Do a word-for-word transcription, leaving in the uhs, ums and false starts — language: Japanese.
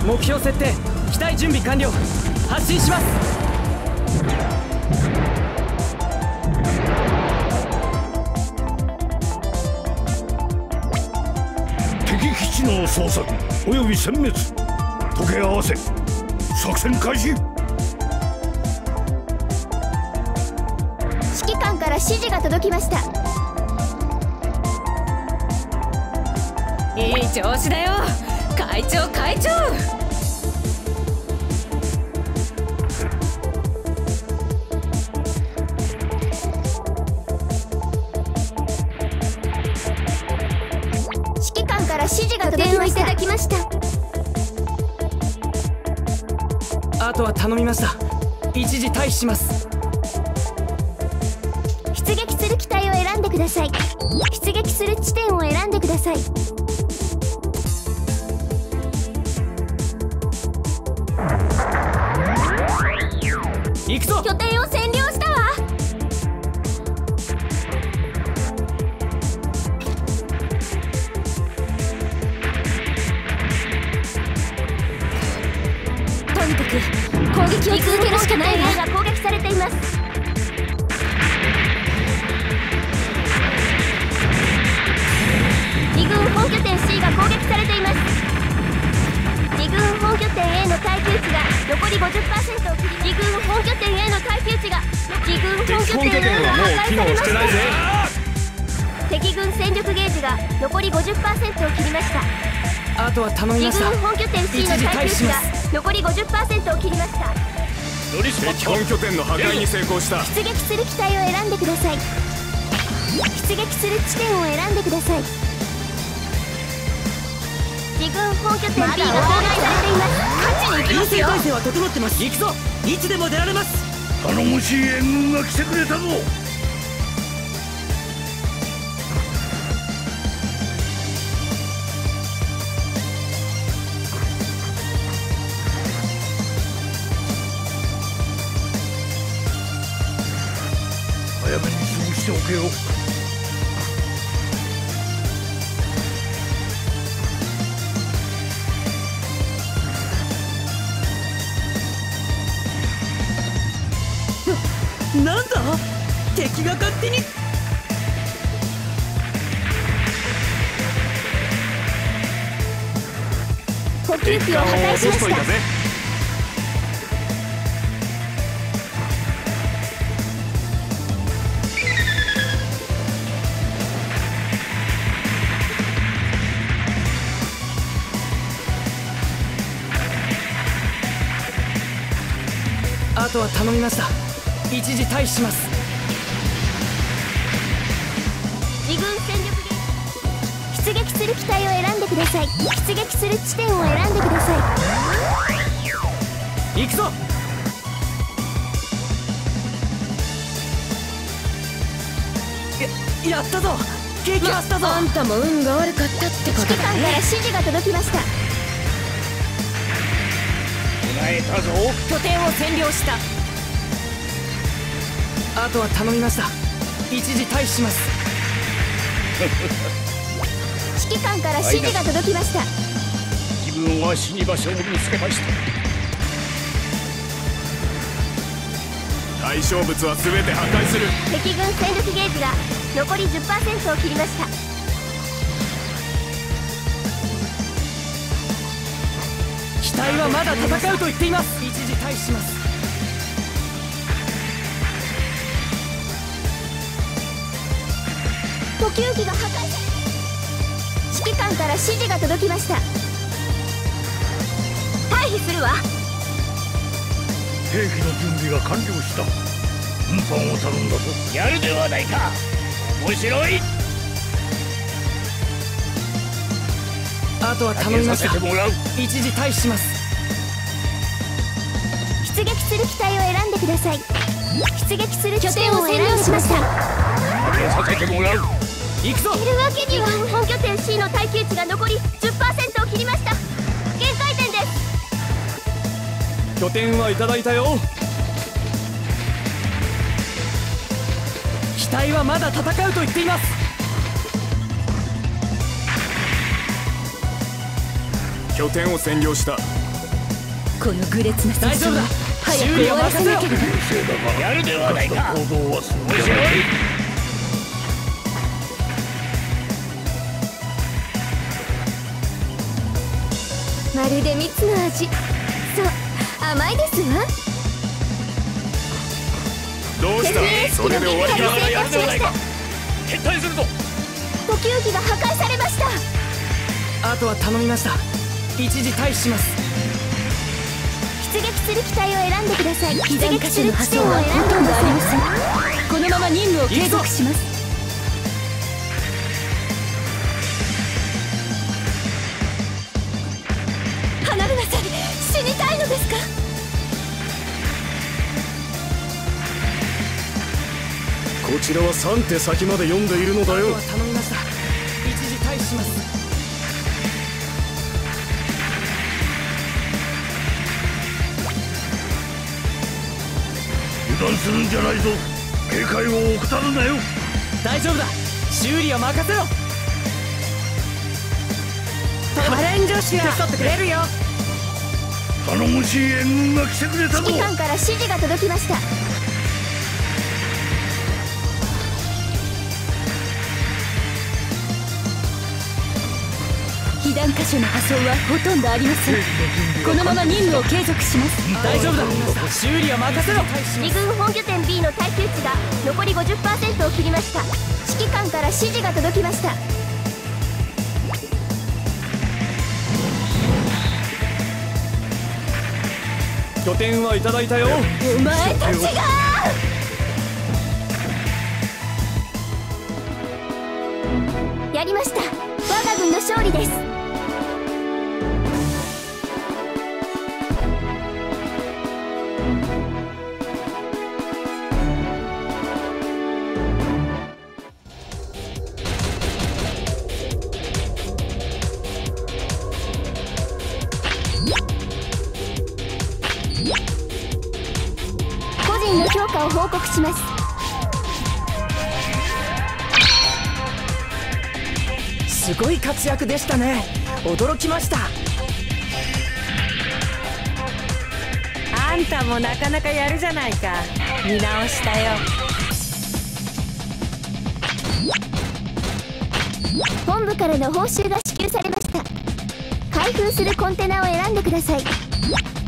目標設定、機体準備完了。発進します。 敵基地の捜索および殲滅、時計合わせ作戦開始。 指揮官から指示が届きました。 いい調子だよ会長会長。 指揮官から指示が届きました。いただきました。 あとは頼みました。一時退避します。 出撃する機体を選んでください。出撃する地点を選んでください。 行くぞ。 拠点を占領したわ。とにかく攻撃を続けるしかないわ。が攻撃されています。に軍本拠点 C が攻撃されています。に軍本拠点 A の耐久値が残り ごじゅっパーセント を切り、に軍本拠点 A の耐久値がに軍本拠点 A が破壊されました。敵軍戦力ゲージが残り ごじゅっパーセント を切りました。 あとは頼みました。 に軍本拠点 C の耐久値が残り ごじゅっパーセント を切りました。 敵本拠点の破壊に成功した。 出撃する機体を選んでください。出撃する地点を選んでください。に軍本拠点 B が攻撃されています。勝ちに行きますよ。 体制は整ってます。行くぞ。いつでも出られます。 頼もしい援軍が来てくれたぞ。早めに潰しておけよ。 なんだ敵が勝手に。 補給機を破壊しました。 あとは頼みました。一時退避します。 に軍戦力ゲージ、出撃する機体を選んでください。出撃する地点を選んでください。行くぞ。や、やったぞ。撃破したぞ。 あんたも運が悪かったってことだね。 指揮官から指示が届きました。 捉えたぞ。 拠点を占領した。 あとは頼みました。一時退避します。 指揮官から指示が届きました。 自分は死に場所を見つけました。 対象物は全て破壊する。 敵軍戦力ゲージが残り じゅっパーセント を切りました。 機体はまだ戦うと言っています。一時退避します。 補給機が破壊され、指揮官から指示が届きました。退避するわ。 兵器の準備が完了した。運搬を頼んだぞ。やるではないか。面白い。 あとは頼みました。一時退避します。 出撃する機体を選んでください。出撃する地点を選んでしました。 上げさせてもらう。 行くぞ。 いるわけには。本拠点 C の耐久値が残り じゅっパーセント を切りました。限界点です。 拠点はいただいたよ。機体はまだ戦うと言っています。 拠点を占領した。 この愚劣な大丈夫だ。 早く修理は終わらせ任せろ。 なければ。 やるではないか。行動はするんじゃない。 まるで蜜の味。そう、甘いですわ。 どうしたそれで終わりか。 成功しました。 撤退するぞ。 呼吸器が破壊されました。 あとは頼みました。一時退避します。 出撃する機体を選んでください。 被出撃弾箇所のする地点破損はを選んでほとんどありください。 ません。このまま任務を継続します。 離れなさい。死にたいのですか。 こちらはさん手先まで読んでいるのだよ。 あとは頼みました。一時退避します。 油断するんじゃないぞ。警戒を怠るなよ。 大丈夫だ。修理は任せろ。トレン女子は手伝ってくれるよ。 頼もしい援軍が来てくれたぞ。 指揮官から指示が届きました。 被弾箇所の破損はほとんどありません。このまま任務を継続します。 大丈夫だ。修理は任せろ。 二軍本拠点 B の耐久値が残り ごじゅっパーセント を切りました。指揮官から指示が届きました。 拠点はいただいたよ。 お前たちがやりました。我が軍の勝利です。個人の評価を報告します。 すごい活躍でしたね。驚きました。 あんたもなかなかやるじゃないか。見直したよ。 本部からの報酬が支給されました。開封するコンテナを選んでください。